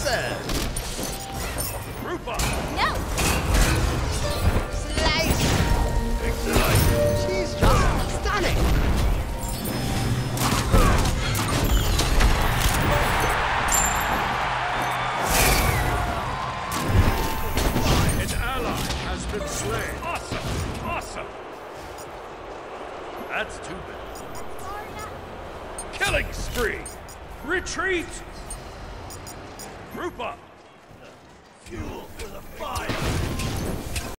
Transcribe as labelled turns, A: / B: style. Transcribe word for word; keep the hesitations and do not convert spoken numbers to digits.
A: served.
B: Group up.
C: No!
A: Slice!
B: Excellent.
A: She's just stunning.
B: An ally has been slain. Awesome. Awesome. That's too bad. Killing spree. Retreat. Group up. Fuel for the fire.